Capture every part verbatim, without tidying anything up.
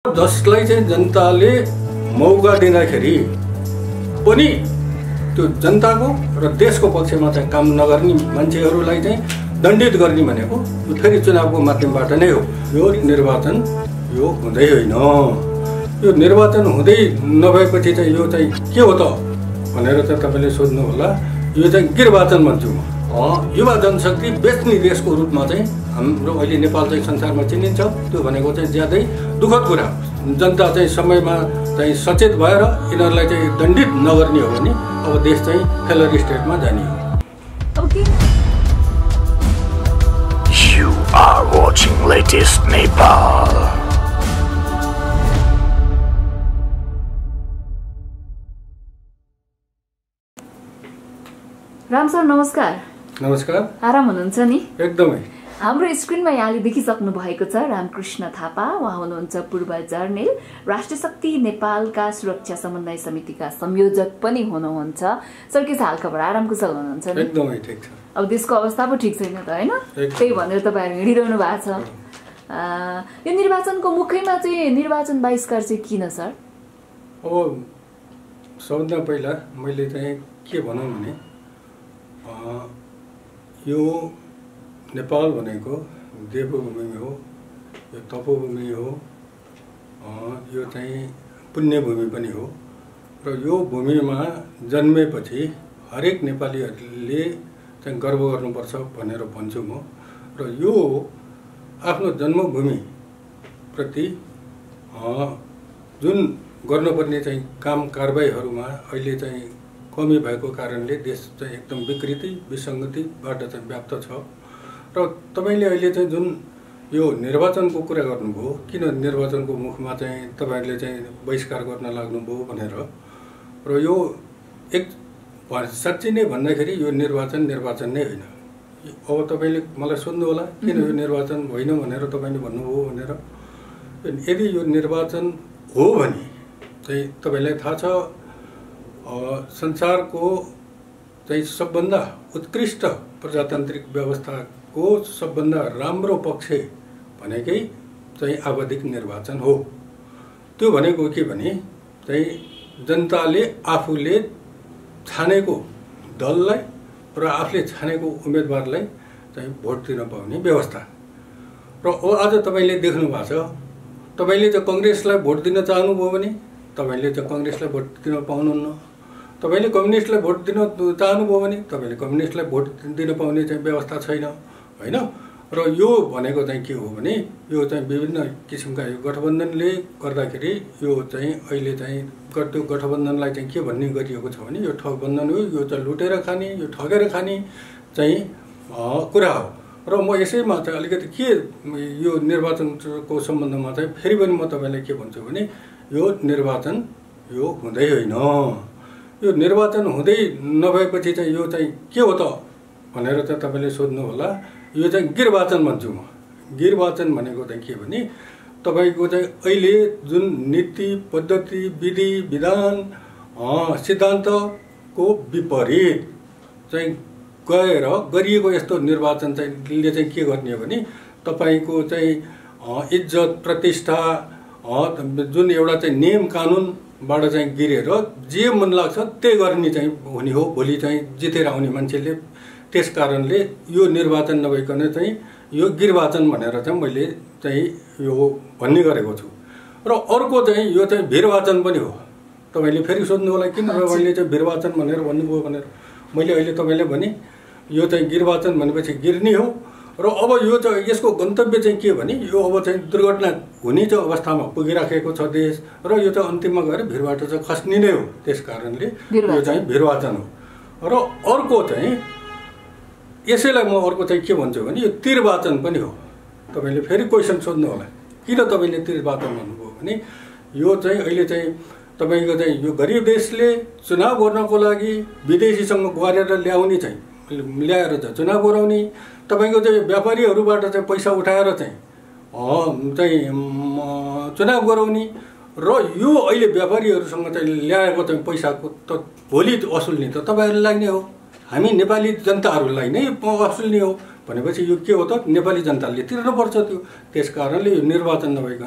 जसलाई चाहिँ जनताले मौका दिँदाखेरि पनि त्यो जनताको र देशको पक्षमा चाहिँ काम नगर्ने मान्छेहरूलाई चाहिँ दण्डित गर्ने भनेको यो फेरि चुनावको माध्यमबाट नै हो। यो निर्वाचन यो हुँदै होइन। यो निर्वाचन हुँदै नभएपछि चाहिँ यो चाहिँ के हो त भनेर चाहिँ तपाईँले सोध्नु होला। यो चाहिँ गिरवाचन भन्छु म। युवा जनशक्ति बेच्ने देशको रूपमा चाहिँ हाम्रो अहिले नेपाल चाहिँ संसारमा चिनिन्छ। त्यो भनेको चाहिँ ज्यादै दुःखद कुरा। जनता चाहिँ समयमा चाहिँ सचेत भएर यिनीहरूलाई चाहिँ दण्डित नगर्ने हो भने अब देश चाहिँ फेलर स्टेटमा जाने हो। You are watching latest Nepal. Ram sir नमस्कार। नमस्कार। आराम हुनुहुन्छ नि? एकदमै। हाम्रो स्क्रिनमा यहाँले देखिसक्नु भएको छ रामकृष्ण थापा। उहाँ हुनुहुन्छ पूर्व जर्नेल, राष्ट्रिय शक्ति नेपालका सुरक्षा समन्वय समितिका संयोजक पनि हुनुहुन्छ। सर के छ हालखबर? आराम कुशल हुनुहुन्छ नि? एकदमै ठिक छ। अब देशको अवस्था पो ठिक छैन त हैन? त्यही भनेर तपाईहरु हिँडिरहनु भएको छ। यो निर्वाचनको मुखैमा चाहिँ निर्वाचन बहिष्कार चाहिँ किन सर? अब सबभन्दा पहिला मैले चाहिँ के भनौँ भने यो नेपाल भनेको देवभूमि हो, यो तपोभूमि हो, यो चाहिँ पुण्यभूमि पनि हो र यो भूमिमा जन्मेपछि हरेक नेपालीहरूले चाहिँ गर्व गर्नुपर्छ भनेर भन्छु म। र यो आफ्नो जन्मभूमि प्रति जुन गर्नुपर्ने चाहिँ काम कारबाहीहरूमा अहिले चाहिँ कमी भएको कारणले देश चाहिँ एकदम विकृति विसङ्गतिबाट चाहिँ व्याप्त छ। र तपाईँले अहिले चाहिँ जुन यो निर्वाचनको कुरा गर्नुभयो, किन निर्वाचनको मुखमा चाहिँ तपाईँहरूले चाहिँ बहिष्कार गर्न लाग्नुभयो भनेर, र यो एक साँच्चै नै भन्दाखेरि यो निर्वाचन निर्वाचन नै होइन। अब तपाईँले मलाई सोध्नु होला किन यो निर्वाचन होइन भनेर तपाईँले भन्नुभयो भनेर। यदि यो निर्वाचन हो भने चाहिँ तपाईँलाई थाहा छ संसारको चाहिँ सबभन्दा उत्कृष्ट प्रजातान्त्रिक व्यवस्थाको सबभन्दा राम्रो पक्ष भनेकै चाहिँ आवधिक निर्वाचन हो। त्यो भनेको के भने चाहिँ जनताले आफूले छानेको दललाई र आफूले छानेको उम्मेदवारलाई चाहिँ भोट दिन पाउने व्यवस्था। र आज तपाईँले देख्नु भएको छ, तपाईँले चाहिँ कङ्ग्रेसलाई भोट दिन चाहनुभयो भने तपाईँले चाहिँ कङ्ग्रेसलाई भोट दिन पाउनुहुन्न। तपाईँले कम्युनिस्टलाई भोट दिन चाहनुभयो भने तपाईँले कम्युनिस्टलाई भोट दिन पाउने चाहिँ व्यवस्था छैन होइन। र यो भनेको चाहिँ के हो भने यो चाहिँ विभिन्न किसिमका यो गठबन्धनले गर्दाखेरि यो चाहिँ अहिले चाहिँ त्यो गठबन्धनलाई चाहिँ के भन्ने गरिएको छ भने यो ठगबन्धन हो, यो चाहिँ लुटेर खाने, यो ठगेर खाने चाहिँ कुरा हो। र म यसैमा चाहिँ अलिकति के यो निर्वाचनको सम्बन्धमा चाहिँ फेरि पनि म तपाईँलाई के भन्छु भने यो निर्वाचन यो हुँदै होइन। यो निर्वाचन हुँदै नभएपछि चाहिँ यो चाहिँ के हो त भनेर चाहिँ तपाईँले सोध्नु होला। यो चाहिँ गिरवाचन भन्छु म। गिरवाचन भनेको चाहिँ के भने तपाईँको चाहिँ अहिले जुन नीति पद्धति विधि विधान सिद्धान्तको विपरीत चाहिँ गएर गरिएको यस्तो निर्वाचन चाहिँ ले चाहिँ के गर्ने हो भने तपाईँको चाहिँ इज्जत प्रतिष्ठा जुन एउटा चाहिँ नियम कानुनबाट चाहिँ गिरेर जे मन लाग्छ त्यही गर्ने चाहिँ हुने हो भोलि चाहिँ जितेर आउने मान्छेले। त्यस कारणले यो निर्वाचन नभइकन चाहिँ यो गिरवाचन भनेर चाहिँ मैले चाहिँ यो भन्ने गरेको छु। र अर्को चाहिँ यो चाहिँ भिरवाचन पनि हो। तपाईँले फेरि सोध्नु होला किन मैले चाहिँ भिरवाचन भनेर भन्नुभयो भनेर। मैले अहिले तपाईँले भने यो चाहिँ गिरवाचन भनेपछि गिर्ने हो। र अब यो चाहिँ यसको गन्तव्य चाहिँ के भने यो अब चाहिँ दुर्घटना हुने चाहिँ अवस्थामा पुगिराखेको छ देश र यो चाहिँ अन्तिममा गएर भिरबाट चाहिँ खस्ने नै हो। त्यस कारणले यो चाहिँ भिरवाचन हो। र अर्को चाहिँ यसैलाई म अर्को चाहिँ के भन्छु भने यो तिरवाचन पनि हो। तपाईँले फेरि क्वेसन सोध्नु होला किन तपाईँले तिरवाचन भन्नुभयो भने यो चाहिँ अहिले चाहिँ तपाईँको चाहिँ यो गरिब देशले चुनाव गर्नको लागि विदेशीसँग गुहारेर ल्याउने चाहिँ ल्याएर चाहिँ चुनाव गराउने, तपाईँको चाहिँ व्यापारीहरूबाट चाहिँ पैसा उठाएर चाहिँ चाहिँ चुनाव गराउने र यो अहिले व्यापारीहरूसँग चाहिँ ल्याएको चाहिँ पैसाको त भोलि असुल्ने त तपाईँहरूलाई नै हो, हामी नेपाली जनताहरूलाई नै असुल्ने हो भनेपछि यो के हो त नेपाली जनताले तिर्नुपर्छ त्यो। त्यस कारणले यो निर्वाचन नभइकन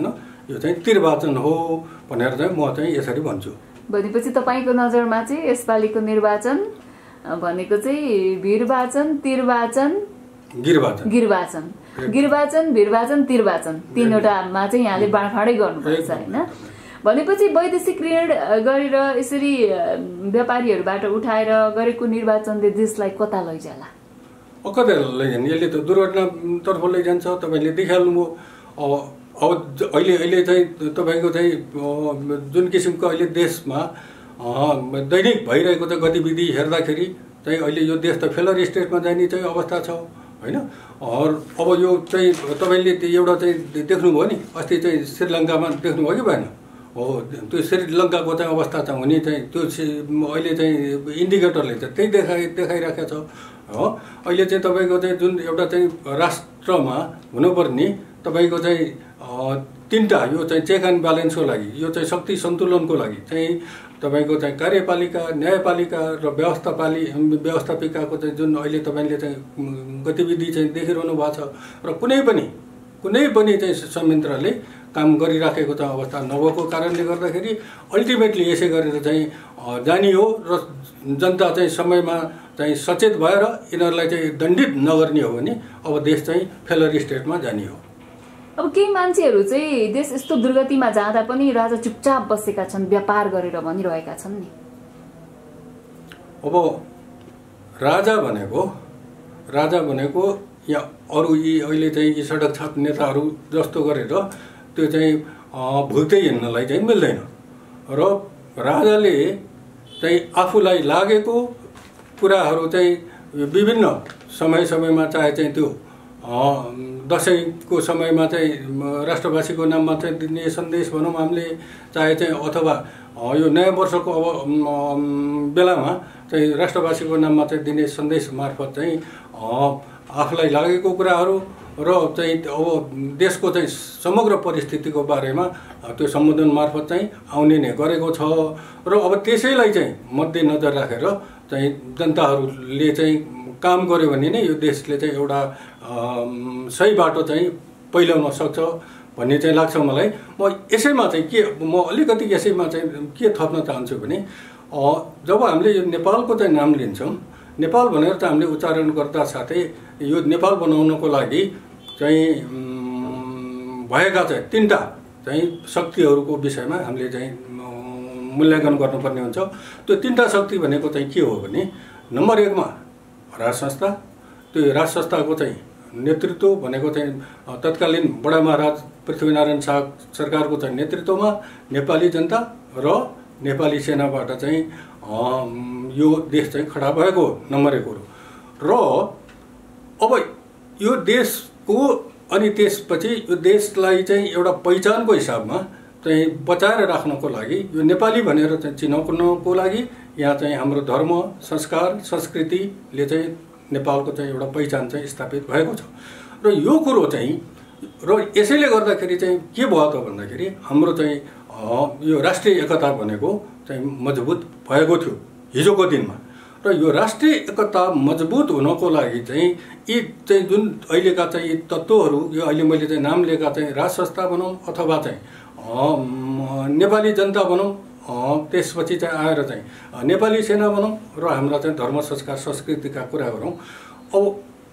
यो चाहिँ निर्वाचन हो भनेर चाहिँ म चाहिँ यसरी भन्छु। भनेपछि तपाईँको नजरमा चाहिँ यसपालिको निर्वाचन भनेको चाहिँ भिरवाचन, तिरवाचन, गिरवाचन गिरवाचन गिरवाचन भिरवाचन, तिरवाचन तीनवटामा चाहिँ यहाँले बाँडफाँडै गर्नुपर्छ होइन। भनेपछि वैदेशिक ऋण गरेर यसरी व्यापारीहरूबाट उठाएर गरेको निर्वाचनले देशलाई कता लैजाला? कता लैजाने? यसले त दुर्घटनातर्फ लैजान्छ। तपाईँले देखिहाल्नुभयो अब अहिले अहिले चाहिँ तपाईँको चाहिँ जुन किसिमको अहिले देशमा दैनिक भइरहेको चाहिँ गतिविधि हेर्दाखेरि चाहिँ अहिले यो देश त फेलर स्टेटमा जाने चाहिँ अवस्था छ होइन। अब यो चाहिँ तपाईँले एउटा चाहिँ देख्नुभयो नि, अस्ति चाहिँ श्रीलङ्कामा देख्नुभयो कि भएन? हो, त्यो श्रीलङ्काको चाहिँ अवस्था चाहिँ हुने चाहिँ त्यो अहिले चाहिँ इन्डिकेटरले चाहिँ त्यही देखाइ देखाइराखेको छ हो। अहिले चाहिँ तपाईँको चाहिँ जुन एउटा चाहिँ राष्ट्रमा हुनुपर्ने तपाईँको चाहिँ तिनवटा यो चाहिँ चेक एन्ड ब्यालेन्सको लागि, यो चाहिँ शक्ति सन्तुलनको लागि चाहिँ तपाईँको चाहिँ कार्यपालिका, न्यायपालिका र व्यवस्थापालि व्यवस्थापिकाको चाहिँ जुन अहिले तपाईँले चाहिँ गतिविधि चाहिँ देखिरहनु भएको छ र कुनै पनि कुनै पनि चाहिँ संयन्त्रले काम गरिराखेको चाहिँ अवस्था नभएको कारणले गर्दाखेरि अल्टिमेटली यसै गरेर चाहिँ जानियो र जनता चाहिँ समयमा चाहिँ सचेत भएर यिनीहरूलाई चाहिँ दण्डित नगर्ने हो भने अब देश चाहिँ फेलर स्टेटमा जाने हो। अब केही मान्छेहरू चाहिँ देश यस्तो दुर्गतिमा जाँदा पनि राजा चुपचाप बसेका छन्, व्यापार गरेर भनिरहेका छन् नि। अब राजा भनेको राजा भनेको यहाँ अरू यी अहिले चाहिँ यी सडक छाप नेताहरू जस्तो गरेर त्यो चाहिँ भुल्दै हिँड्नलाई चाहिँ मिल्दैन र राजाले चाहिँ आफूलाई लागेको कुराहरू चाहिँ विभिन्न समय समयमा चाहे चाहिँ त्यो दसैँको समयमा चाहिँ राष्ट्रवासीको नाममा चाहिँ दिने सन्देश भनौँ हामीले, चाहे चाहिँ अथवा यो नयाँ वर्षको अब बेलामा चाहिँ राष्ट्रवासीको नाममा चाहिँ दिने सन्देश मार्फत चाहिँ आफूलाई लागेको कुराहरू र चाहिँ अब देशको चाहिँ समग्र परिस्थितिको बारेमा त्यो सम्बोधन मार्फत चाहिँ आउने नै गरेको छ र अब त्यसैलाई चाहिँ मध्यनजर राखेर चाहिँ जनताहरूले चाहिँ काम गर्यो भने नै यो देशले चाहिँ एउटा सही बाटो चाहिँ पहिल्याउन सक्छ भन्ने चाहिँ लाग्छ मलाई। म यसैमा चाहिँ के म अलिकति यसैमा चाहिँ के थप्न चाहन्छु भने जब हामीले यो नेपालको चाहिँ नाम लिन्छौँ, नेपाल भनेर चाहिँ हामीले उच्चारण गर्दा साथै यो नेपाल बनाउनको लागि चाहिँ भएका चाहिँ तिनवटा चाहिँ शक्तिहरूको विषयमा हामीले चाहिँ मूल्याङ्कन गर्नुपर्ने हुन्छ। त्यो तिनवटा शक्ति भनेको चाहिँ के हो भने नम्बर एकमा राज संस्था, त्यो राज संस्थाको चाहिँ नेतृत्व भनेको चाहिँ तत्कालीन बडा महाराज पृथ्वीनारायण शाह सरकारको चाहिँ नेतृत्वमा नेपाली जनता र नेपाली सेनाबाट चाहिँ यो देश चाहिँ खडा भएको नम्बर एक हो। र अब यो देशको अनि त्यसपछि यो देशलाई चाहिँ एउटा पहिचानको हिसाबमा चाहिँ बचाएर राख्नको लागि यो नेपाली भनेर चाहिँ चिनाउनको लागि यहाँ चाहिँ हाम्रो धर्म, संस्कार, संस्कृतिले चाहिँ नेपालको चाहिँ एउटा पहिचान चाहिँ स्थापित भएको छ। र यो कुरो चाहिँ र यसैले गर्दाखेरि चाहिँ के भयो त भन्दाखेरि हाम्रो चाहिँ यो राष्ट्रिय एकता भनेको चाहिँ मजबुत भएको थियो हिजोको दिनमा। र यो राष्ट्रिय एकता मजबुत हुनको लागि चाहिँ यी चाहिँ जुन अहिलेका चाहिँ यी तत्त्वहरू, यो अहिले मैले चाहिँ नाम लिएका चाहिँ राज संस्था भनौँ अथवा चाहिँ नेपाली जनता भनौँ, त्यसपछि चाहिँ आएर चाहिँ नेपाली सेना भनौँ र हाम्रा चाहिँ धर्म, संस्कार, संस्कृतिका कुरा गरौँ। अब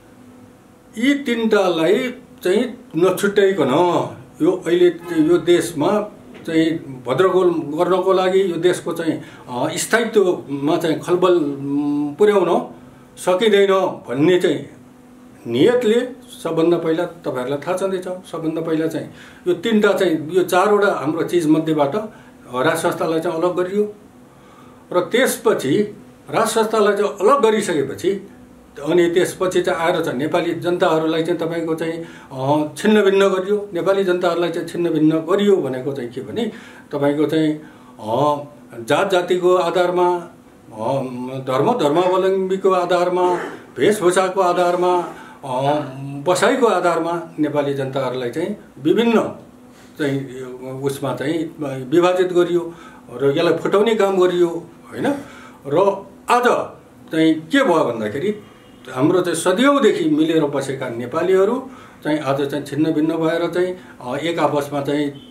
यी तिनटालाई चाहिँ नछुट्याइकन यो अहिले यो देशमा चाहिँ भद्रगोल गर्नको लागि, यो देशको चाहिँ स्थायित्वमा चाहिँ खलबल पुर्याउन सकिँदैन भन्ने चाहिँ नियतले सबभन्दा पहिला तपाईँहरूलाई थाहा छँदैछ, सबभन्दा पहिला चाहिँ यो तिनवटा चाहिँ यो चारवटा हाम्रो चिजमध्येबाट राज संस्थालाई चाहिँ अलग गरियो र त्यसपछि राज संस्थालाई चाहिँ अलग गरिसकेपछि अनि त्यसपछि चाहिँ आएर चाहिँ नेपाली जनताहरूलाई चाहिँ तपाईँको चाहिँ छिन्न भिन्न गरियो। नेपाली जनताहरूलाई चाहिँ छिन्न भिन्न गरियो भनेको चाहिँ के भने तपाईँको चाहिँ जात जातिको आधारमा, धर्म धर्मावलम्बीको आधारमा, वेशभूषाको आधारमा, बसाइको आधारमा नेपाली जनताहरूलाई चाहिँ विभिन्न चाहिँ उसमा चाहिँ विभाजित गरियो र यसलाई फुटाउने काम गरियो होइन। र आज चाहिँ के भयो भन्दाखेरि हाम्रो चाहिँ सदियौँदेखि मिलेर बसेका नेपालीहरू चाहिँ आज चाहिँ छिन्न भिन्न भएर चाहिँ एक आपसमा चाहिँ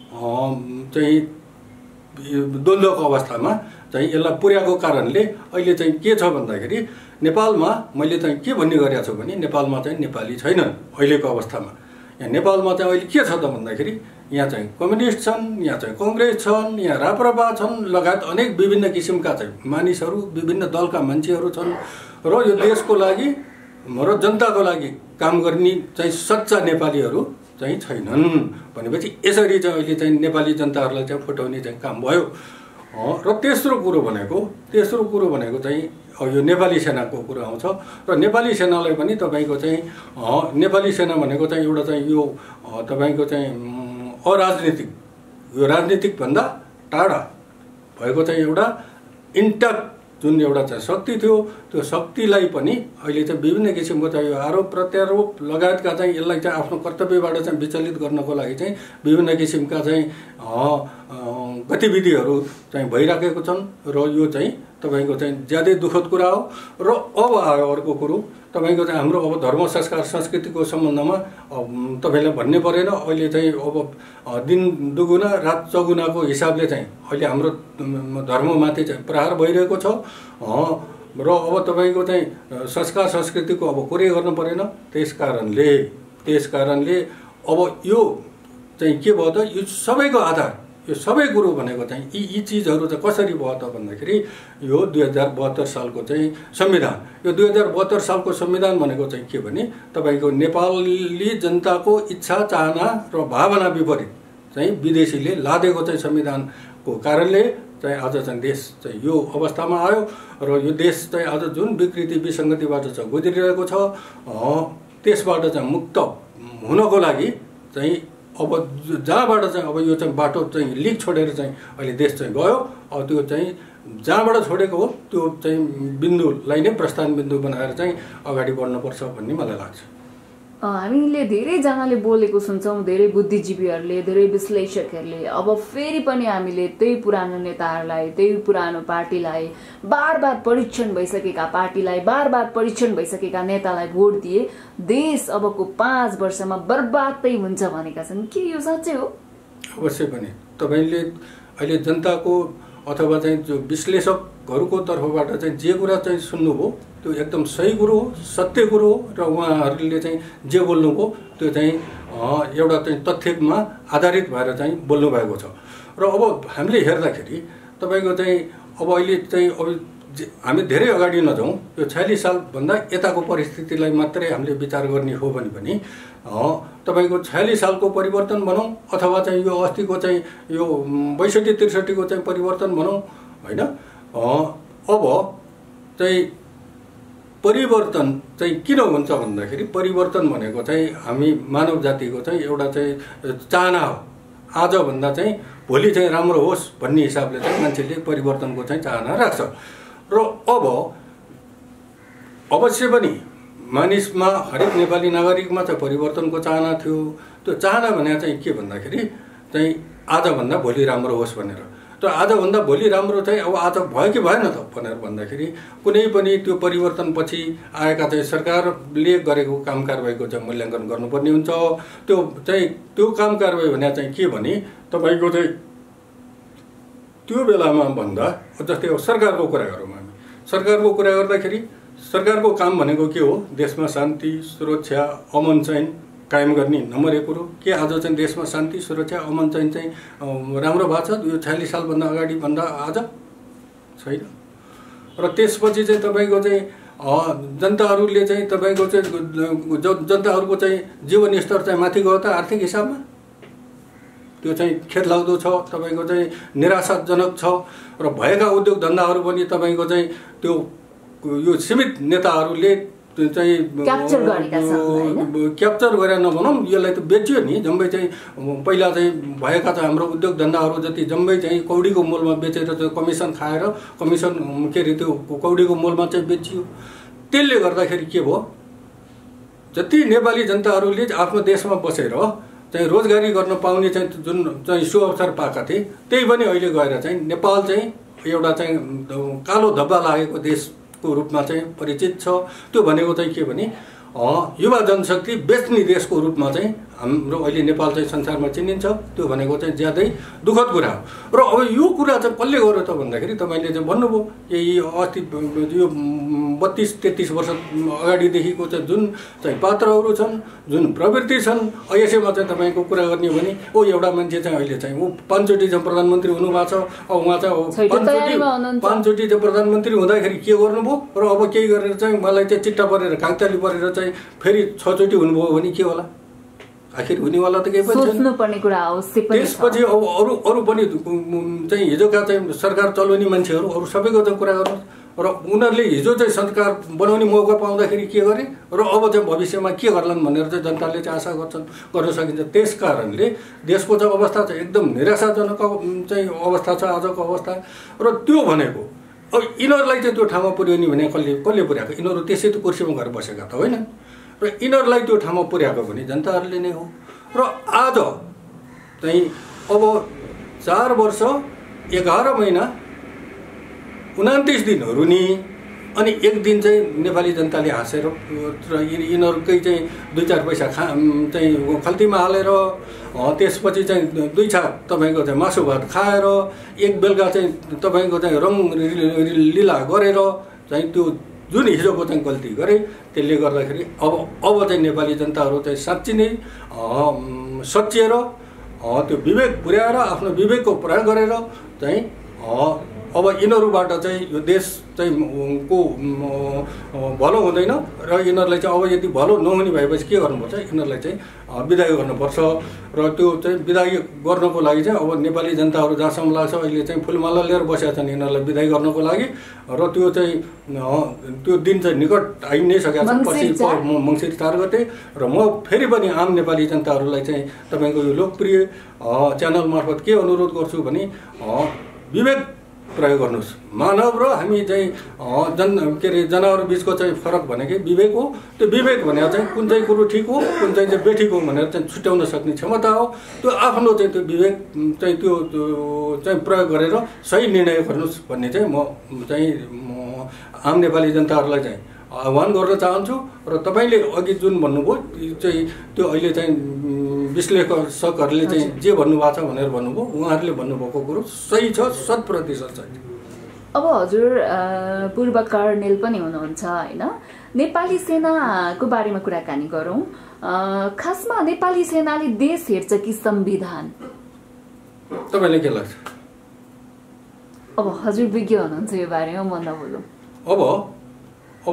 चाहिँ द्वन्द्वको अवस्थामा चाहिँ यसलाई पुर्याएको कारणले अहिले चाहिँ के छ भन्दाखेरि नेपालमा मैले चाहिँ के भन्ने गरेको छु भने नेपालमा चाहिँ नेपाली छैन अहिलेको अवस्थामा। यहाँ नेपालमा चाहिँ अहिले के छ त भन्दाखेरि यहाँ चाहिँ कम्युनिस्ट छन्, यहाँ चाहिँ कङ्ग्रेस छन्, यहाँ राप्रपा छन्, लगायत अनेक विभिन्न किसिमका चाहिँ मानिसहरू, विभिन्न दलका मान्छेहरू छन् र यो देशको लागि र जनताको लागि काम गर्ने चाहिँ सच्चा नेपालीहरू चाहिँ छैनन् भनेपछि यसरी चाहिँ अहिले चाहिँ नेपाली जनताहरूलाई चाहिँ फुटाउने चाहिँ काम भयो। र तेस्रो कुरो भनेको तेस्रो कुरो भनेको चाहिँ यो नेपाली सेनाको कुरो आउँछ र नेपाली सेनालाई पनि तपाईँको चाहिँ नेपाली सेना भनेको चाहिँ एउटा चाहिँ यो तपाईँको चाहिँ अराजनीतिक, यो राजनीतिक भन्दा टाढा भएको चाहिँ एउटा इन्ट्याक्ट जुन एउटा चाहिँ शक्ति थियो, त्यो शक्तिलाई पनि अहिले चाहिँ विभिन्न किसिमको चाहिँ यो आरोप प्रत्यारोप लगायतका चाहिँ यसलाई चाहिँ आफ्नो कर्तव्यबाट चाहिँ विचलित गर्नको लागि चाहिँ विभिन्न किसिमका चाहिँ गतिविधिहरू चाहिँ भइराखेको छन् र यो चाहिँ तपाईँको चाहिँ ज्यादै दुःखद कुरा हो। र अब आयो अर्को कुरो तपाईँको चाहिँ हाम्रो अब धर्म संस्कार संस्कृतिको सम्बन्धमा तपाईँलाई भन्नै परेन। अहिले चाहिँ अब दिन दुगुना रात चौगुनाको हिसाबले चाहिँ अहिले हाम्रो धर्ममाथि चाहिँ प्रहार भइरहेको छ र अब तपाईँको चाहिँ संस्कार संस्कृतिको अब कुरै गर्नु परेन। त्यस कारणले त्यस कारणले अब यो चाहिँ के भयो त, यो सबैको आधार, यो सबै कुरो भनेको चाहिँ यी यी चिजहरू चाहिँ कसरी भयो त भन्दाखेरि यो दुई हजार बहत्तर सालको चाहिँ संविधान, यो दुई हजार बहत्तर सालको संविधान भनेको चाहिँ के भने तपाईँको नेपाली जनताको इच्छा चाहना र भावना विपरीत चाहिँ विदेशीले लादेको चाहिँ संविधानको कारणले चाहिँ आज चाहिँ देश चाहिँ यो अवस्थामा आयो र यो देश चाहिँ आज जुन विकृति विसङ्गतिबाट चाहिँ गुज्रिरहेको छ त्यसबाट चाहिँ मुक्त हुनको लागि चाहिँ अब जहाँबाट चाहिँ अब यो चाहिँ बाटो चाहिँ लिक छोडेर चाहिँ अहिले देश चाहिँ गयो। अब त्यो चाहिँ जहाँबाट छोडेको हो त्यो चाहिँ बिन्दुलाई नै प्रस्थान बिन्दु बनाएर चाहिँ अगाडि बढ्नुपर्छ भन्ने मलाई लाग्छ। हामीले धेरैजनाले बोलेको सुन्छौँ, धेरै बुद्धिजीवीहरूले, धेरै विश्लेषकहरूले अब फेरि पनि हामीले त्यही पुरानो नेताहरूलाई, त्यही पुरानो पार्टीलाई, बार बार परीक्षण भइसकेका पार्टीलाई, बार बार परीक्षण भइसकेका नेतालाई भोट दिए देश अबको पाँच वर्षमा बर्बादै हुन्छ भनेका छन्। के यो साँच्चै हो? अवश्य पनि तपाईँले अहिले जनताको अथवा चाहिँ जो विश्लेषकहरूको तर्फबाट चाहिँ जे कुरा चाहिँ सुन्नुभयो त्यो एकदम सही कुरो हो, सत्य कुरो हो र उहाँहरूले चाहिँ जे बोल्नुभयो त्यो चाहिँ एउटा चाहिँ तथ्यमा आधारित भएर चाहिँ बोल्नु भएको छ। र अब हामीले हेर्दाखेरि तपाईँको चाहिँ अब अहिले चाहिँ अब हामी धेरै अगाडि नजाउँ, यो छयालिस सालभन्दा यताको परिस्थितिलाई मात्रै हामीले विचार गर्ने हो भने पनि तपाईँको छयालिस सालको परिवर्तन भनौँ अथवा चाहिँ यो अस्तिको चाहिँ यो बैसठी त्रिसठीको चाहिँ परिवर्तन भनौँ होइन, अब चाहिँ परिवर्तन चाहिँ किन हुन्छ भन्दाखेरि परिवर्तन भनेको चाहिँ हामी मानव जातिको चाहिँ एउटा चाहिँ चाहना हो। आजभन्दा चाहिँ भोलि चाहिँ राम्रो होस् भन्ने हिसाबले चाहिँ मान्छेले परिवर्तनको चाहिँ चाहना राख्छ र अब अवश्य पनि मानिसमा हरेक नेपाली नागरिकमा चाहिँ परिवर्तनको चाहना थियो। त्यो चाहना भने चाहिँ के भन्दाखेरि चाहिँ आजभन्दा भोलि राम्रो होस् भनेर। त आजभन्दा भोलि राम्रो चाहिँ अब आज भयो कि भएन त भनेर भन्दाखेरि कुनै पनि त्यो परिवर्तनपछि आएका चाहिँ सरकारले गरेको काम कारबाहीको चाहिँ मूल्याङ्कन गर्नुपर्ने हुन्छ। त्यो चाहिँ त्यो काम कारबाही भने चाहिँ के भने तपाईँको चाहिँ त्यो बेलामा भन्दा जस्तै अब सरकारको कुरा गरौँ हामी, सरकारको कुरा गर्दाखेरि सरकारको काम भनेको के हो? देशमा शान्ति सुरक्षा अमन चैन कायम गर्ने नम्बर एक कुरो। के आज चाहिँ देशमा शान्ति सुरक्षा अमन चैन चाहिँ राम्रो भएको छ यो छयालिस सालभन्दा अगाडि भन्दा आज? छैन। र त्यसपछि चाहिँ तपाईँको चाहिँ जनताहरूले चाहिँ तपाईँको चाहिँ जनताहरूको चाहिँ जीवन स्तर चाहिँ माथि गयो त आर्थिक हिसाबमा? त्यो चाहिँ खेदलाग्दो छ, तपाईँको चाहिँ निराशाजनक छ। र भएका उद्योग धन्दाहरू पनि तपाईँको चाहिँ त्यो यो सीमित नेताहरूले चाहिँ क्याप्चर गरेका छन्, क्याप्चर गरेर नभनौँ यसलाई त बेच्यो नि जम्मै चाहिँ पहिला चाहिँ भएका चाहिँ हाम्रो उद्योग धन्दाहरू जति जम्मै चाहिँ कौडीको मोलमा बेचेर चाहिँ कमिसन खाएर कमिसन के अरे त्यो कौडीको मोलमा चाहिँ बेचियो। त्यसले गर्दाखेरि के भयो, जति नेपाली जनताहरूले आफ्नो देशमा बसेर चाहिँ रोजगारी गर्न पाउने चाहिँ जुन चाहिँ सुअवसर पाएका थिए त्यही पनि अहिले गएर चाहिँ नेपाल चाहिँ एउटा चाहिँ कालो धब्बा लागेको देशको रूपमा चाहिँ परिचित छ। त्यो भनेको चाहिँ के भने युवा जनशक्ति बेच्ने देशको रूपमा चाहिँ हाम्रो अहिले नेपाल चाहिँ संसारमा चिनिन्छ। त्यो भनेको चाहिँ ज्यादै दुःखद कुरा हो। र अब यो कुरा चाहिँ कसले गर्यो त भन्दाखेरि तपाईँले चाहिँ भन्नुभयो यही अस्ति यो बत्तिस तेत्तिस वर्ष अगाडिदेखिको चाहिँ जुन चाहिँ पात्रहरू छन्, जुन प्रवृत्ति छन्, यसैमा चाहिँ तपाईँको कुरा गर्ने हो भने ओ एउटा मान्छे चाहिँ अहिले चाहिँ ऊ पाँचचोटि चाहिँ प्रधानमन्त्री हुनुभएको छ। अब उहाँ चाहिँ पाँचचोटि पाँचचोटि चाहिँ प्रधानमन्त्री हुँदाखेरि के गर्नुभयो र अब केही गरेर चाहिँ मलाई चाहिँ चिट्टा परेर कागताली परेर चाहिँ फेरि छचोटि हुनुभयो भने के होला? आखिर हुनेवाला त केही पनि छैन। सोच्नुपर्ने कुरा हो। त्यसपछि अब अरू अरू पनि चाहिँ हिजोका चाहिँ सरकार चलाउने मान्छेहरू अरू सबैको चाहिँ कुरा गर्नु र उनीहरूले हिजो चाहिँ सरकार बनाउने मौका पाउँदाखेरि के गरे र अब चाहिँ भविष्यमा के गर्लान् भनेर चाहिँ जनताले चाहिँ आशा गर्छन्, गर्न सकिन्छ। त्यस कारणले देशको चाहिँ अवस्था चाहिँ एकदम निराशाजनक चाहिँ अवस्था छ आजको अवस्था। र त्यो भनेको अब यिनीहरूलाई चाहिँ त्यो ठाउँमा पुर्याउने भने कसले कसले पुर्याएको? यिनीहरू त्यसै त कुर्सीमा गएर बसेका त होइन। र यिनीहरूलाई त्यो ठाउँमा पुर्याएको पनि जनताहरूले नै हो। र आज चाहिँ अब चार वर्ष एघार महिना उनातिस दिनहरू नि अनि एक दिन चाहिँ नेपाली जनताले हाँसेर र यिनीहरूकै चाहिँ दुई चार पैसा खा चाहिँ खल्तीमा हालेर त्यसपछि चाहिँ दुई छाक तपाईँको चाहिँ मासु भात खाएर एक बेलुका चाहिँ तपाईँको चाहिँ रङ लीला गरेर चाहिँ त्यो जुन हिजोको चाहिँ गल्ती गरे त्यसले गर्दाखेरि अब अब चाहिँ नेपाली जनताहरू चाहिँ साँच्ची नै सच्याएर त्यो विवेक पुर्याएर आफ्नो विवेकको प्रयोग गरेर चाहिँ अब यिनीहरूबाट चाहिँ यो देश चाहिँ को भलो हुँदैन र यिनीहरूलाई चाहिँ अब यदि भलो नहुने भएपछि के गर्नुपर्छ? यिनीहरूलाई चाहिँ विदाई गर्नुपर्छ। र त्यो चाहिँ विदाई गर्नको लागि चाहिँ अब नेपाली जनताहरू जहाँसम्म लाग्छ अहिले चाहिँ फुलमाला लिएर बसेका छन् यिनीहरूलाई विदाई गर्नको लागि। र त्यो चाहिँ त्यो दिन चाहिँ निकट आइ नै सकेको छ पछि मङ्सिर चार गते। र म फेरि पनि आम नेपाली जनताहरूलाई चाहिँ तपाईँको यो लोकप्रिय च्यानल मार्फत के अनुरोध गर्छु भने विवेक प्रयोग गर्नुहोस्। मानव र हामी चाहिँ जन के अरे जनावर बिचको चाहिँ फरक भनेकै विवेक हो। त्यो विवेक भनेर चाहिँ कुन चाहिँ कुरो ठिक हो कुन चाहिँ चाहिँ बेठिक हो भनेर चाहिँ छुट्याउन सक्ने क्षमता हो। त्यो आफ्नो चाहिँ त्यो विवेक चाहिँ त्यो चाहिँ प्रयोग गरेर सही निर्णय गर्नुहोस् भन्ने चाहिँ म चाहिँ आम नेपाली जनताहरूलाई चाहिँ आह्वान गर्न चाहन्छु। र तपाईँले अघि जुन भन्नुभयो चाहिँ त्यो अहिले चाहिँ विश्लेषकहरूले चाहिँ जे भन्नुभएको छ भनेर भन्नुभयो, उहाँहरूले भन्नुभएको कुरो सही छ, शत प्रतिशत छ। अब हजुर पूर्व कर्नेल पनि हुनुहुन्छ होइन, नेपाली सेनाको बारेमा कुराकानी गरौँ। खासमा नेपाली सेनाले देश हेर्छ कि संविधान? तपाईँलाई के लाग्छ? अब हजुर विज्ञ हुनुहुन्छ यो बारेमा, म नबोलौँ। अब अब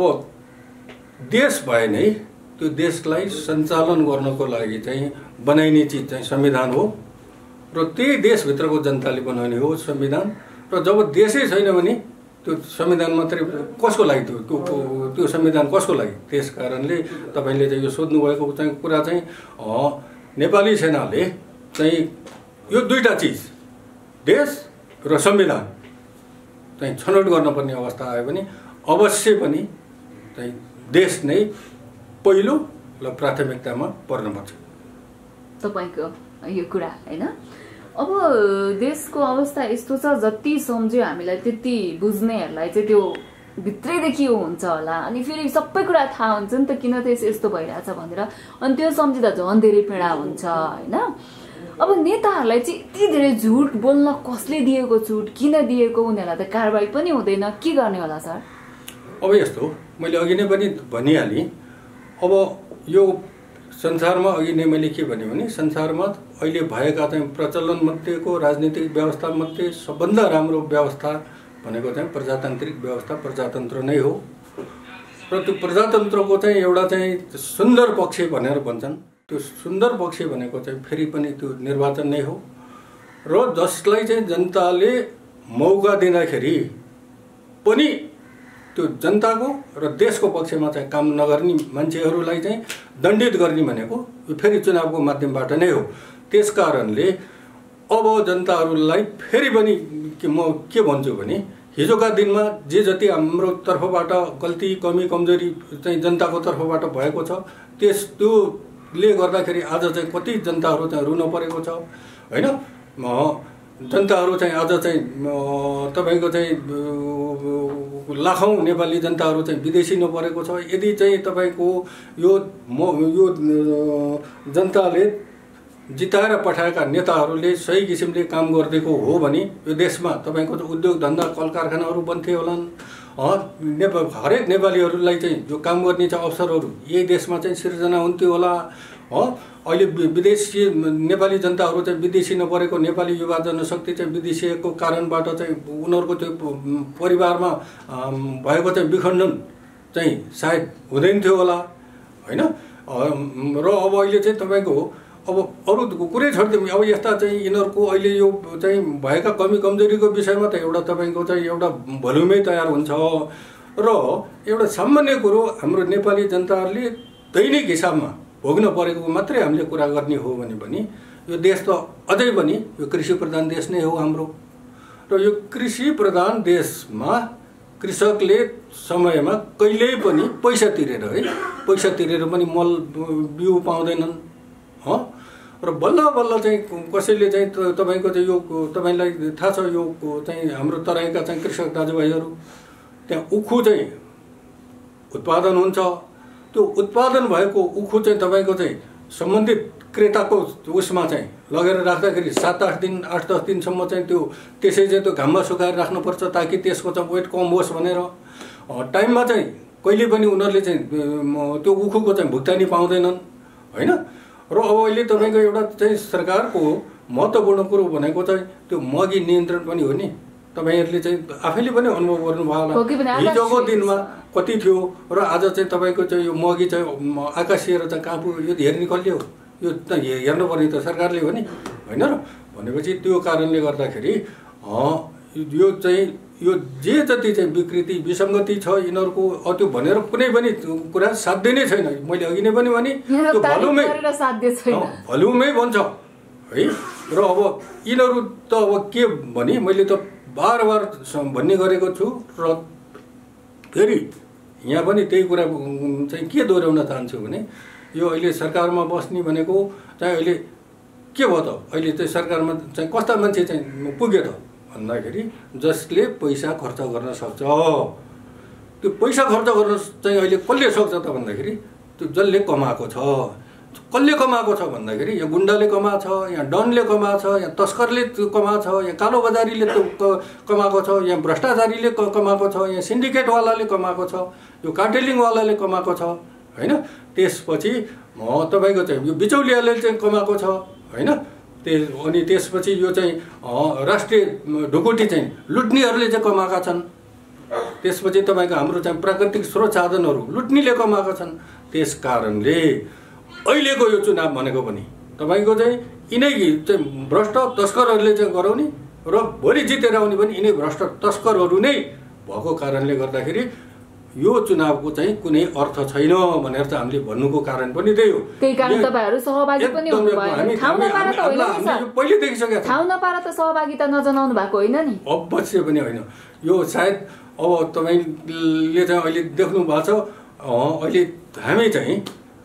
देश भए नै त्यो देशलाई सञ्चालन गर्नको लागि चाहिँ बनाइने चिज चाहिँ संविधान हो र त्यही देशभित्रको जनताले बनाउने हो संविधान। र जब देशै छैन भने त्यो संविधान मात्रै कसको लागि? त्यो त्यो संविधान कसको लागि? त्यस कारणले तपाईँले चाहिँ यो सोध्नुभएको चाहिँ कुरा चाहिँ नेपाली सेनाले चाहिँ यो दुईवटा चिज देश र संविधान चाहिँ छनौट गर्नुपर्ने अवस्था आयो भने अवश्य पनि चाहिँ देश नै पहिलो र प्राथमिकतामा पर्नुपर्छ। तपाईँको यो कुरा होइन। अब देशको अवस्था यस्तो छ, जति सम्झ्यो हामीलाई त्यति बुझ्नेहरूलाई चाहिँ त्यो भित्रैदेखि हुन्छ होला। अनि फेरि सबै कुरा थाहा हुन्छ नि त किन देश यस्तो भइरहेछ भनेर, अनि त्यो सम्झिँदा झन् धेरै पीडा हुन्छ होइन। अब नेताहरूलाई चाहिँ यति धेरै झुट बोल्न कसले दिएको, झुट किन दिएको, उनीहरूलाई त कारबाही पनि हुँदैन, के गर्ने होला सर? अब यस्तो मैले अघि नै पनि भनिहालेँ। अब यो संसारमा अघि नै मैले के भने भने संसारमा अहिले भएका चाहिँ प्रचलन मध्येको राजनीतिक व्यवस्था मध्ये सबभन्दा राम्रो व्यवस्था भनेको चाहिँ प्रजातान्त्रिक व्यवस्था प्रजातन्त्र नै हो। र त्यो प्रजातन्त्रको चाहिँ एउटा चाहिँ सुन्दर पक्ष भनेर भन्छन्, त्यो सुन्दर पक्ष भनेको चाहिँ फेरि पनि त्यो निर्वाचन नै हो। र जसलाई चाहिँ जनताले मौका दिँदाखेरि पनि त्यो जनताको र देशको पक्षमा चाहिँ काम नगर्ने मान्छेहरूलाई चाहिँ दण्डित गर्ने भनेको फेरि चुनावको माध्यमबाट नै हो। त्यस कारणले अब जनताहरूलाई फेरि पनि म के भन्छु भने हिजोका दिनमा जे जति हाम्रो तर्फबाट गल्ती कमी कमजोरी चाहिँ जनताको तर्फबाट भएको छ त्यस त्योले गर्दाखेरि आज चाहिँ कति जनताहरू चाहिँ रुन परेको छ होइन। जनताहरू चाहिँ आज चाहिँ तपाईँको चाहिँ लाखौँ नेपाली जनताहरू चाहिँ विदेशी नपरेको छ। यदि चाहिँ तपाईँको यो म यो जनताले जिताएर पठाएका नेताहरूले सही किसिमले काम गरिदिएको हो भने यो देशमा तपाईँको उद्योग धन्दा कल कारखानाहरू बन्थे होलान्। नेपाल हरेक नेपालीहरूलाई चाहिँ जो काम गर्ने चाहिँ अवसरहरू यही देशमा चाहिँ सिर्जना हुन्थ्यो होला। हो अहिले विदेशी नेपाली जनताहरू चाहिँ विदेशी नपरेको नेपाली युवा जनशक्ति चाहिँ विदेशीको कारणबाट चाहिँ उनीहरूको त्यो परिवारमा भएको चाहिँ विखण्डन चाहिँ सायद हुँदैन थियो होला होइन। र अब अहिले चाहिँ तपाईँको अब अरू कुरै छोडिदिउँ। अब यस्ता चाहिँ यिनीहरूको अहिले यो चाहिँ भएका कमी कमजोरीको विषयमा त एउटा तपाईँको चाहिँ एउटा भोल्युमै तयार हुन्छ। र एउटा सामान्य कुरो हाम्रो नेपाली जनताहरूले दैनिक हिसाबमा भोग्न परेको मात्रै हामीले कुरा गर्ने हो भने पनि यो देश त अझै पनि यो कृषि प्रधान देश नै हो हाम्रो। र यो कृषि प्रधान देशमा कृषकले समयमा कहिल्यै पनि पैसा तिरेर है पैसा तिरेर पनि मल बिउ पाउँदैनन्। हो र बल्ल बल्ल चाहिँ कसैले चाहिँ तपाईँको चाहिँ यो तपाईँलाई थाहा छ यो चाहिँ हाम्रो तराईका चाहिँ कृषक दाजुभाइहरू त्यहाँ उखु चाहिँ उत्पादन हुन्छ। त्यो उत्पादन भएको उखु चाहिँ तपाईँको चाहिँ सम्बन्धित क्रेताको उसमा चाहिँ लगेर राख्दाखेरि सात आठ दिन आठ दस दिनसम्म चाहिँ त्यो त्यसै चाहिँ त्यो घाममा सुकाएर राख्नुपर्छ ताकि त्यसको चाहिँ वेट कम होस् भनेर। टाइममा चाहिँ कहिले पनि उनीहरूले चाहिँ त्यो उखुको चाहिँ भुक्तानी पाउँदैनन् होइन। र अब अहिले तपाईँको एउटा चाहिँ सरकारको महत्त्वपूर्ण कुरो भनेको चाहिँ त्यो मगी नियन्त्रण पनि हो नि। तपाईँहरूले चाहिँ आफैले पनि अनुभव गर्नुभयो होला हिजोको दिनमा कति थियो र आज चाहिँ तपाईँको चाहिँ यो मगी चाहिँ आकाशिएर चाहिँ कहाँ पुग्यो यो हेर्ने कसले हो? यो त हेर्नुपर्ने त सरकारले हो नि होइन र। भनेपछि त्यो कारणले गर्दाखेरि यो चाहिँ यो जे जति चाहिँ विकृति विसङ्गति छ यिनीहरूको त्यो भनेर कुनै पनि कुरा साध्य नै छैन। मैले अघि नै पनि भने त्यो भल्युमै भल्युमै भन्छ है। र अब यिनीहरू त अब के भने मैले त बार बार भन्ने गरेको छु र फेरि यहाँ पनि त्यही कुरा चाहिँ के दोहोऱ्याउन चाहन्छु भने यो अहिले सरकारमा बस्ने भनेको चाहिँ अहिले के भयो त अहिले चाहिँ सरकारमा चाहिँ कस्ता मान्छे चाहिँ पुग्यो त भन्दाखेरि जसले पैसा खर्च गर्न सक्छ। त्यो पैसा खर्च गर्न चाहिँ अहिले कसले सक्छ त भन्दाखेरि त्यो जसले कमाएको छ। कसले कमाएको छ भन्दाखेरि यहाँ गुन्डाले कमाएको छ, यहाँ डनले कमाएको छ, यहाँ तस्करले कमाएको छ, यहाँ कालो बजारीले त्यो कमाएको छ, यहाँ भ्रष्टाचारीले कमाएको छ, यहाँ सिन्डिकेटवालाले कमाएको छ, यो कार्टेलिङवालाले कमाएको छ होइन। त्यसपछि तपाईँको चाहिँ यो बिचौलियाले चाहिँ कमाएको छ होइन। त्यस अनि त्यसपछि यो चाहिँ राष्ट्रिय ढुकुटी चाहिँ लुट्नेहरूले चाहिँ कमाएका छन्। त्यसपछि तपाईँको हाम्रो चाहिँ प्राकृतिक स्रोत साधनहरू लुट्नेले कमाएका छन्। त्यस कारणले अहिलेको यो चुनाव भनेको पनि तपाईँको चाहिँ यिनै चाहिँ भ्रष्ट तस्करहरूले चाहिँ गराउने र भोलि जितेर आउने पनि यिनै भ्रष्ट तस्करहरू नै भएको कारणले गर्दाखेरि यो चुनावको चाहिँ कुनै अर्थ छैन भनेर चाहिँ हामीले भन्नुको कारण पनि त्यही हो। त्यही कारण तपाईँहरू सहभागी पनि हुनुभयो। ठाउँ नपाएर त होइन नि सर, पहिले देखिसकेको ठाउँ नपाएर त सहभागिता नजनाउनु भएको होइन नि। अवश्य पनि होइन। यो सायद अब तपाईँले चाहिँ अहिले देख्नु भएको छ अहिले हामी चाहिँ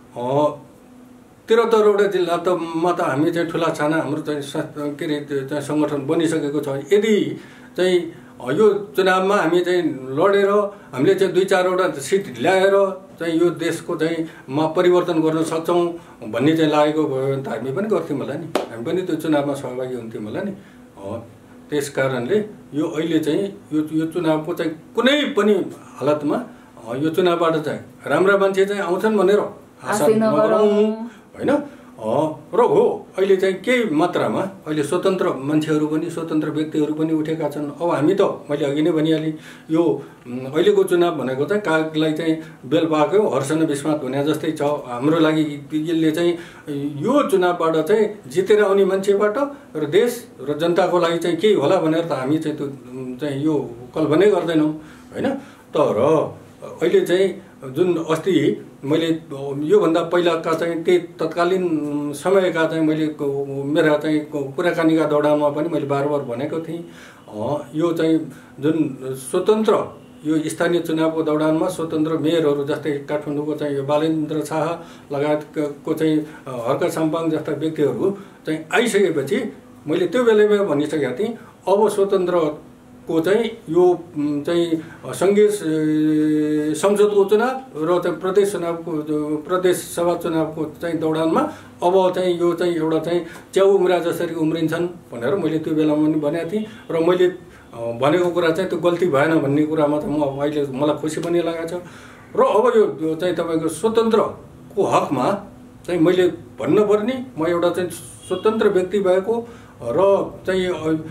तेह्रवटा जिल्ला त मा त हामी चाहिँ ठुला छाना हाम्रो चाहिँ के अरे चाहिँ सङ्गठन बनिसकेको छ। यदि चाहिँ यो चुनावमा हामी चाहिँ लडेर हामीले चाहिँ दुई चारवटा सिट ल्याएर चाहिँ यो देशको चाहिँ मा परिवर्तन गर्न सक्छौँ भन्ने चाहिँ लागेको भयो भने त हामी पनि गर्थ्यौँ होला नि, हामी पनि त्यो चुनावमा सहभागी हुन्थ्यौँ होला नि। त्यस कारणले यो अहिले चाहिँ यो यो चुनावको चाहिँ कुनै पनि हालतमा यो चुनावबाट चाहिँ राम्रा मान्छे चाहिँ आउँछन् भनेर आशा नगरौँ होइन। र हो अहिले चाहिँ केही मात्रामा अहिले स्वतन्त्र मान्छेहरू पनि स्वतन्त्र व्यक्तिहरू पनि उठेका छन्। अब हामी त मैले अघि नै भनिहालेँ यो अहिलेको चुनाव भनेको चाहिँ कागलाई चाहिँ बेल पाएको हर्षण विस्मात भने जस्तै छ। हाम्रो लागि यसले चाहिँ यो चुनावबाट चाहिँ जितेर आउने मान्छेबाट र देश र जनताको लागि चाहिँ केही होला भनेर त हामी चाहिँ त्यो चाहिँ यो कल्पनै गर्दैनौँ होइन। तर अहिले चाहिँ जुन अस्ति मैले योभन्दा पहिलाका चाहिँ त्यही तत्कालीन समयका चाहिँ मैले मेरा चाहिँ कुराकानीका दौडानमा पनि मैले बार बार भनेको थिएँ यो चाहिँ जुन स्वतन्त्र यो स्थानीय चुनावको दौडानमा स्वतन्त्र मेयरहरू जस्तै काठमाडौँको चाहिँ यो बालेन्द्र शाह लगायतको चाहिँ हर्क साम्पाङ जस्ता व्यक्तिहरू चाहिँ आइसकेपछि मैले त्यो बेलामा भनिसकेको थिएँ अब स्वतन्त्रको चाहिँ यो चाहिँ सङ्घीय संसदको चुनाव र चाहिँ प्रदेश चुनावको प्रदेश सभा चुनावको चाहिँ दौडानमा अब चाहिँ यो चाहिँ एउटा चाहिँ च्याउ उम्रा जसरी उम्रिन्छन् भनेर मैले त्यो बेलामा पनि भनेको थिएँ र मैले भनेको कुरा चाहिँ त्यो गल्ती भएन भन्ने कुरामा चाहिँ म अहिले मलाई खुसी पनि लागेको छ। र अब यो चाहिँ तपाईँको स्वतन्त्रको हकमा चाहिँ मैले भन्नुपर्ने म एउटा चाहिँ स्वतन्त्र व्यक्ति भएको र चाहिँ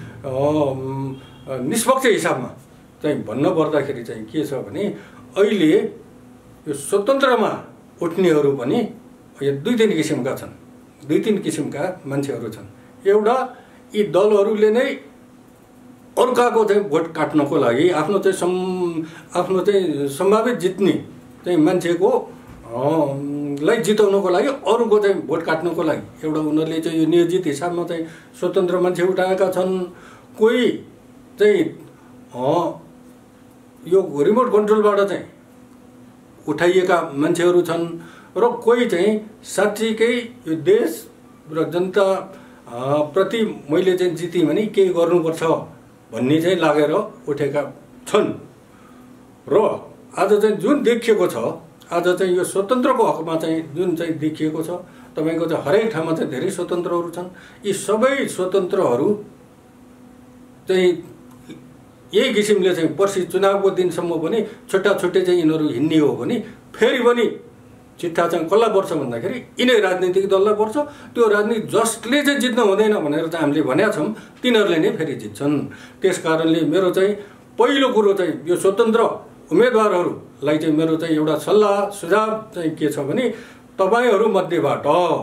निष्पक्ष हिसाबमा चाहिँ भन्नुपर्दाखेरि चाहिँ के छ भने अहिले यो स्वतन्त्रमा उठ्नेहरू पनि यो दुई तिन किसिमका छन्, दुई तिन किसिमका मान्छेहरू छन्। एउटा यी दलहरूले नै अर्काको चाहिँ भोट काट्नको लागि आफ्नो चाहिँ सम् आफ्नो चाहिँ सम्भावित जित्ने चाहिँ मान्छेको लाई जिताउनको लागि अरूको चाहिँ भोट काट्नको लागि एउटा उनीहरूले चाहिँ यो नियोजित हिसाबमा चाहिँ स्वतन्त्र मान्छे उठाएका छन्। कोही चाहिँ यो रिमोट कन्ट्रोलबाट चाहिँ उठाइएका मान्छेहरू छन् र कोही चाहिँ साँच्चीकै यो देश र जनता प्रति मैले चाहिँ जितेँ भने केही गर्नुपर्छ भन्ने चाहिँ लागेर उठेका छन्। र आज चाहिँ जुन देखिएको छ, आज चाहिँ यो स्वतन्त्रको हकमा चाहिँ जुन चाहिँ देखिएको छ, तपाईँको चाहिँ हरेक ठाउँमा चाहिँ धेरै स्वतन्त्रहरू छन्। यी सबै स्वतन्त्रहरू चाहिँ यही किसिमले चाहिँ पर्सि चुनावको दिनसम्म पनि छुट्टा छुट्टै चाहिँ यिनीहरू हिँड्ने हो भने फेरि पनि चिट्ठा चाहिँ कसलाई पर्छ भन्दाखेरि यिनै राजनीतिक दललाई पर्छ। त्यो राजनीति जसले चाहिँ जित्नु हुँदैन भनेर चाहिँ हामीले भनेका छौँ तिनीहरूले नै फेरि जित्छन्। त्यस कारणले मेरो चाहिँ पहिलो कुरो चाहिँ यो स्वतन्त्र उम्मेदवारहरूलाई चाहिँ मेरो चाहिँ एउटा सल्लाह सुझाव चाहिँ के छ भने तपाईँहरूमध्येबाट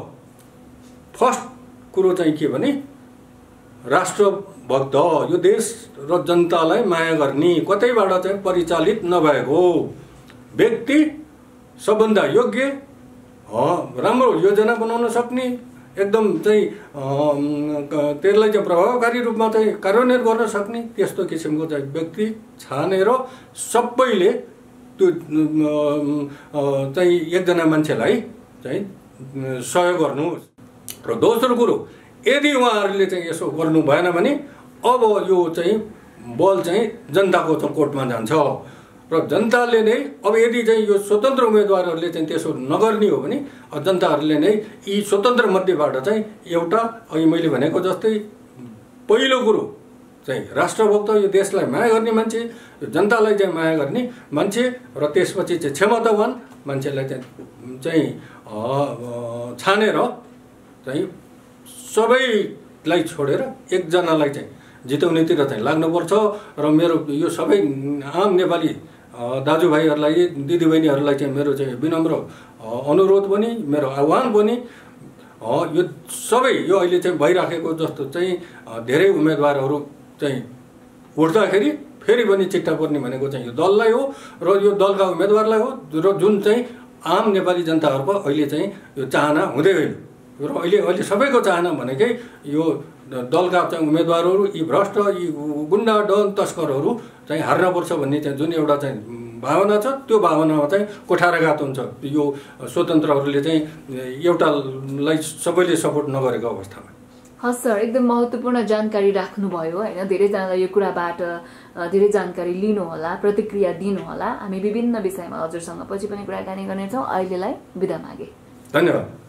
फर्स्ट कुरो चाहिँ के भने राष्ट्रभक्त, यो देश र जनतालाई माया गर्ने, कतैबाट चाहिँ परिचालित नभएको व्यक्ति, सबभन्दा योग्य, राम्रो योजना बनाउन सक्ने, एकदम चाहिँ त्यसलाई चाहिँ प्रभावकारी रूपमा चाहिँ कार्यान्वयन गर्न सक्ने त्यस्तो किसिमको चाहिँ व्यक्ति छानेर सबैले त्यो चाहिँ एकजना मान्छेलाई चाहिँ सहयोग गर्नुहोस्। र दोस्रो कुरो, यदि उहाँहरूले चाहिँ यसो गर्नु भएन भने अब यो चाहिँ बल चाहिँ जनताको चाहिँ कोर्टमा जान्छ र जनताले नै अब यदि चाहिँ यो स्वतन्त्र उम्मेदवारहरूले चाहिँ त्यसो नगर्ने हो भने जनताहरूले नै यी स्वतन्त्र मध्येबाट चाहिँ एउटा अघि मैले भनेको जस्तै पहिलो कुरो चाहिँ राष्ट्रभक्त, यो देशलाई माया गर्ने मान्छे, यो जनतालाई चाहिँ माया गर्ने मान्छे र त्यसपछि चाहिँ क्षमतावान मान्छेलाई चाहिँ चाहिँ छानेर चाहिँ सबैलाई छोडेर एकजनालाई चाहिँ जिताउनेतिर चाहिँ लाग्नुपर्छ। र मेरो यो सबै आम नेपाली दाजुभाइहरूलाई, दिदीबहिनीहरूलाई चाहिँ मेरो चाहिँ विनम्र अनुरोध पनि, मेरो आह्वान पनि, यो सबै यो अहिले चाहिँ भइराखेको जस्तो चाहिँ धेरै उम्मेदवारहरू चाहिँ उठ्दाखेरि फेरि पनि चिट्ठा पर्ने भनेको चाहिँ यो दललाई हो र यो दलका उम्मेदवारलाई हो र जुन चाहिँ आम नेपाली जनताहरूको अहिले चाहिँ यो चाहना हुँदै होइन। र अहिले अहिले सबैको चाहना भनेकै यो दलका चाहिँ उम्मेदवारहरू, यी भ्रष्ट, यी गुन्डा डन तस्करहरू चाहिँ हार्नुपर्छ भन्ने चाहिँ जुन एउटा चाहिँ भावना छ, त्यो भावनामा चाहिँ कोठाराघात हुन्छ यो स्वतन्त्रहरूले चाहिँ एउटालाई सबैले सपोर्ट नगरेको अवस्थामा। हस् सर, एकदम महत्त्वपूर्ण जानकारी राख्नुभयो होइन। धेरैजनालाई यो कुराबाट धेरै जानकारी लिनुहोला, प्रतिक्रिया दिनुहोला। हामी विभिन्न विषयमा हजुरसँग पछि पनि कुराकानी गर्नेछौँ। अहिलेलाई बिदा मागे। धन्यवाद।